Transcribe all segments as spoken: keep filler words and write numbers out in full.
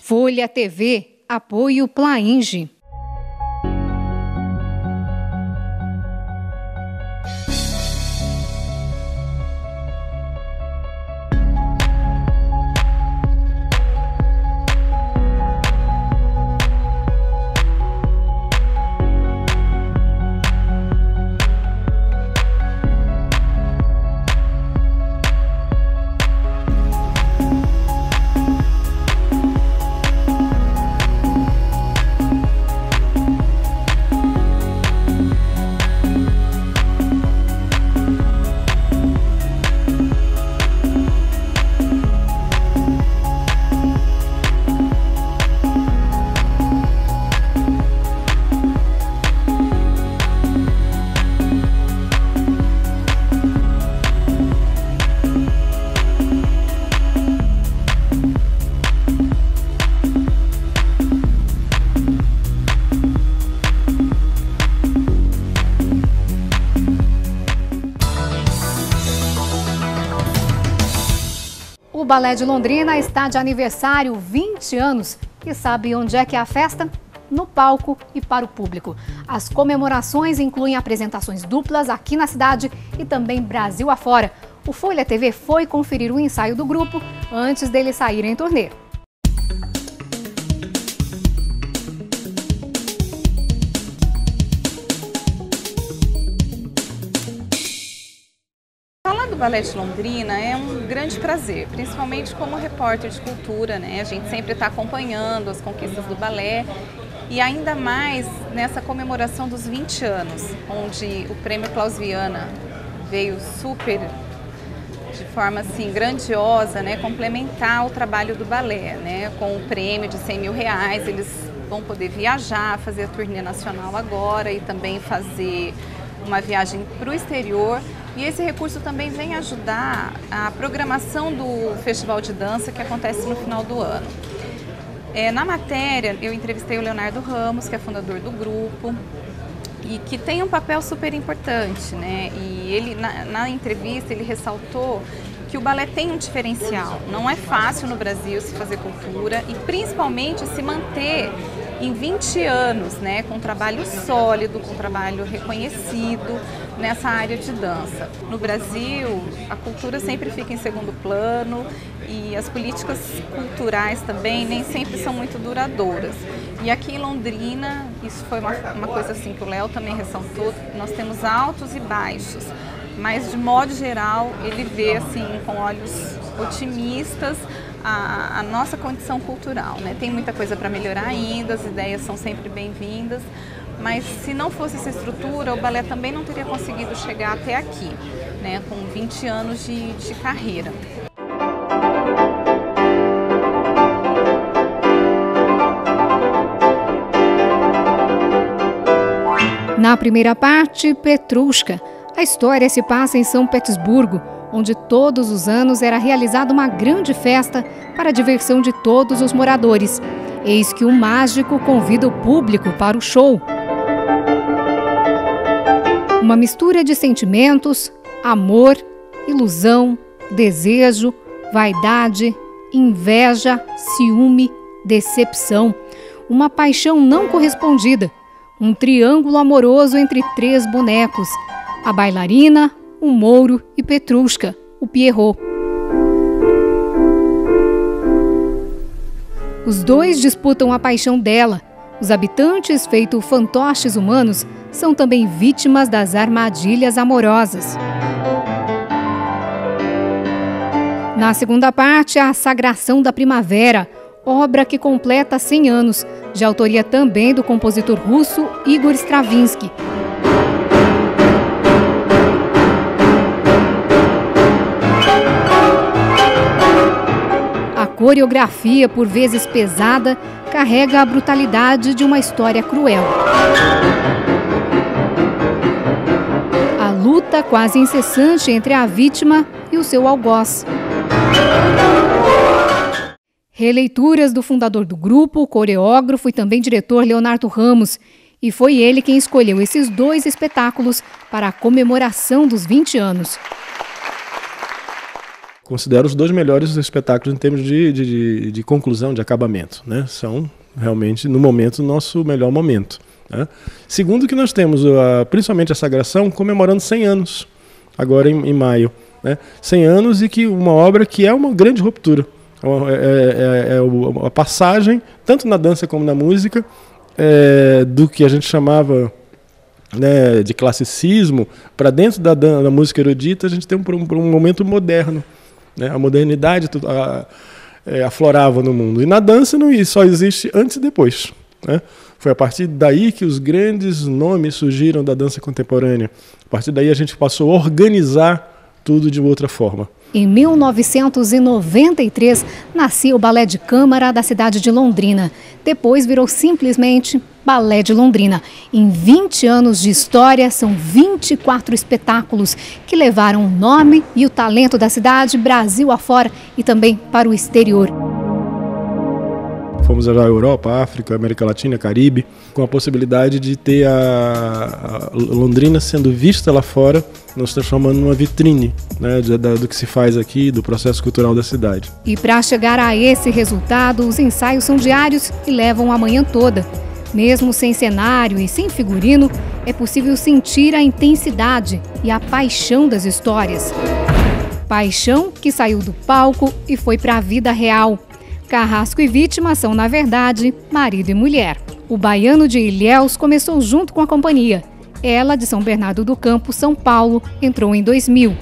Folha T V, apoio Plainge. O Balé de Londrina está de aniversário, vinte anos. E sabe onde é que é a festa? No palco e para o público. As comemorações incluem apresentações duplas aqui na cidade e também Brasil afora. O Folha T V foi conferir o ensaio do grupo antes deles saírem em turnê. Falar do Balé de Londrina é um grande prazer, principalmente como repórter de cultura, né? A gente sempre está acompanhando as conquistas do balé e ainda mais nessa comemoração dos vinte anos, onde o Prêmio Klaus Viana veio super, de forma assim grandiosa, né? Complementar o trabalho do balé, né? Com o prêmio de cem mil reais, eles vão poder viajar, fazer a turnê nacional agora e também fazer uma viagem para o exterior. E esse recurso também vem ajudar a programação do Festival de Dança que acontece no final do ano. É, na matéria, eu entrevistei o Leonardo Ramos, que é fundador do grupo, e que tem um papel super importante, né? E ele, na, na entrevista, ele ressaltou que o balé tem um diferencial. Não é fácil no Brasil se fazer cultura e principalmente se manter em vinte anos, né, com um trabalho sólido, com um trabalho reconhecido nessa área de dança. No Brasil, a cultura sempre fica em segundo plano e as políticas culturais também nem sempre são muito duradouras. E aqui em Londrina, isso foi uma, uma coisa assim que o Léo também ressaltou, nós temos altos e baixos, mas de modo geral ele vê assim com olhos otimistas A, a nossa condição cultural, né? Tem muita coisa para melhorar ainda, as ideias são sempre bem-vindas, mas se não fosse essa estrutura, o balé também não teria conseguido chegar até aqui, né? Com vinte anos de, de carreira. Na primeira parte, Petrushka. A história se passa em São Petersburgo, onde todos os anos era realizada uma grande festa para a diversão de todos os moradores. Eis que um mágico convida o público para o show. Uma mistura de sentimentos, amor, ilusão, desejo, vaidade, inveja, ciúme, decepção. Uma paixão não correspondida. Um triângulo amoroso entre três bonecos. A bailarina, o Mouro e Petrushka, o Pierrot. Os dois disputam a paixão dela. Os habitantes, feitos fantoches humanos, são também vítimas das armadilhas amorosas. Na segunda parte, a Sagração da Primavera, obra que completa cem anos, de autoria também do compositor russo Igor Stravinsky. A coreografia, por vezes pesada, carrega a brutalidade de uma história cruel. A luta quase incessante entre a vítima e o seu algoz. Releituras do fundador do grupo, coreógrafo e também diretor Leonardo Ramos. E foi ele quem escolheu esses dois espetáculos para a comemoração dos vinte anos. considero os dois melhores espetáculos em termos de, de, de, de conclusão, de acabamento, né? São realmente, no momento, o nosso melhor momento, né? Segundo, que nós temos, a, principalmente a Sagração, comemorando cem anos, agora em, em maio, né? cem anos, e que uma obra que é uma grande ruptura. É, é, é a passagem, tanto na dança como na música, é, do que a gente chamava, né, de classicismo, para dentro da, da música erudita, a gente tem um, um momento moderno, né? A modernidade tudo, a, é, aflorava no mundo. E na dança não, só existe antes e depois, né? Foi a partir daí que os grandes nomes surgiram da dança contemporânea. A partir daí a gente passou a organizar tudo de outra forma. Em mil novecentos e noventa e três, nascia o Balé de Câmara da cidade de Londrina. Depois virou simplesmente Balé de Londrina. Em vinte anos de história, são vinte e quatro espetáculos que levaram o nome e o talento da cidade Brasil afora e também para o exterior. Fomos à Europa, África, América Latina, Caribe, com a possibilidade de ter a, a Londrina sendo vista lá fora, nos transformando numa vitrine, né, de, da, do que se faz aqui, do processo cultural da cidade. E para chegar a esse resultado, os ensaios são diários e levam a manhã toda. Mesmo sem cenário e sem figurino, é possível sentir a intensidade e a paixão das histórias. Paixão que saiu do palco e foi para a vida real. Carrasco e vítima são, na verdade, marido e mulher. O baiano de Ilhéus começou junto com a companhia. Ela, de São Bernardo do Campo, São Paulo, entrou em dois mil.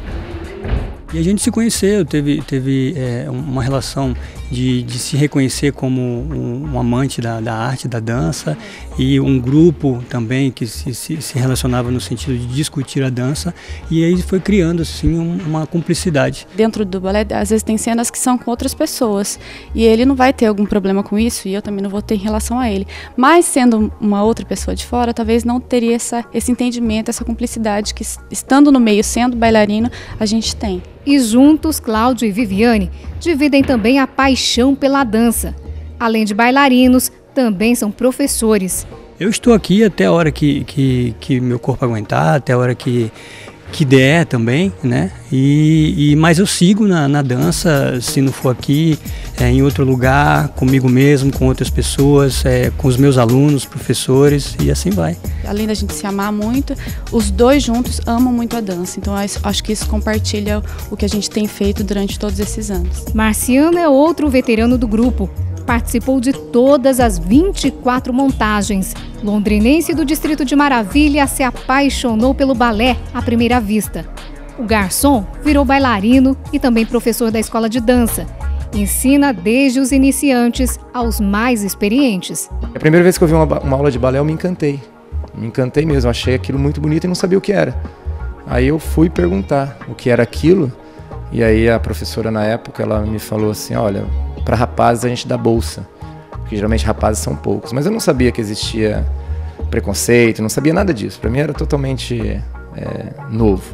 E a gente se conheceu, teve, teve é, uma relação de, de se reconhecer como um, um amante da, da arte, da dança, e um grupo também que se, se, se relacionava no sentido de discutir a dança, e aí foi criando assim um, uma cumplicidade. Dentro do balé, às vezes tem cenas que são com outras pessoas, e ele não vai ter algum problema com isso, e eu também não vou ter em relação a ele. Mas sendo uma outra pessoa de fora, talvez não teria essa, esse entendimento, essa cumplicidade que, estando no meio, sendo bailarino, a gente tem. E juntos, Cláudio e Viviane dividem também a paixão pela dança. Além de bailarinos, também são professores. Eu estou aqui até a hora que, que, que meu corpo aguentar, até a hora que, que der também, né? E, e, mas eu sigo na, na dança, se não for aqui, é, em outro lugar, comigo mesmo, com outras pessoas, é, com os meus alunos, professores, e assim vai. Além da gente se amar muito, os dois juntos amam muito a dança. Então acho que isso compartilha o que a gente tem feito durante todos esses anos. Marciano é outro veterano do grupo. Participou de todas as vinte e quatro montagens. Londrinense do Distrito de Maravilha, se apaixonou pelo balé à primeira vista. O garçom virou bailarino e também professor da escola de dança. Ensina desde os iniciantes aos mais experientes. A primeira vez que eu vi uma, uma aula de balé, eu me encantei. Me encantei mesmo, achei aquilo muito bonito e não sabia o que era. Aí eu fui perguntar o que era aquilo, e aí a professora na época, ela me falou assim, olha, para rapazes a gente dá bolsa, porque geralmente rapazes são poucos. Mas eu não sabia que existia preconceito, não sabia nada disso. Para mim era totalmente é, novo.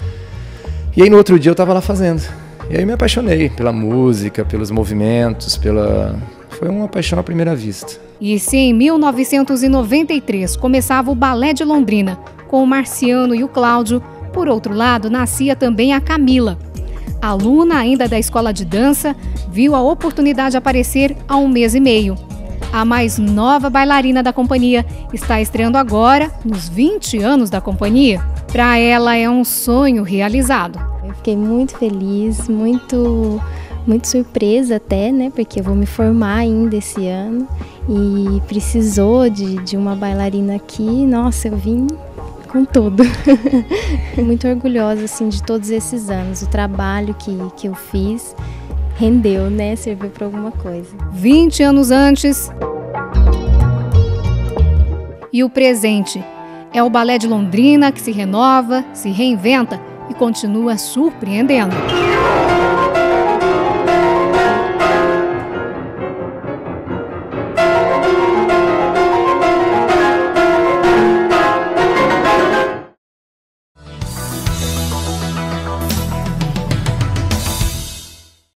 E aí no outro dia eu estava lá fazendo. E aí me apaixonei pela música, pelos movimentos, pela... Foi uma paixão à primeira vista. E se em mil novecentos e noventa e três começava o Balé de Londrina, com o Marciano e o Cláudio, por outro lado nascia também a Camila. Aluna ainda da escola de dança, viu a oportunidade aparecer há um mês e meio. A mais nova bailarina da companhia está estreando agora, nos vinte anos da companhia. Para ela é um sonho realizado. Eu fiquei muito feliz, muito, muito surpresa até, né? Porque eu vou me formar ainda esse ano e precisou de, de uma bailarina aqui. Nossa, eu vim com tudo. Muito orgulhosa assim, de todos esses anos. O trabalho que, que eu fiz rendeu, né? Serviu para alguma coisa. vinte anos antes. E o presente é o Balé de Londrina que se renova, se reinventa e continua surpreendendo.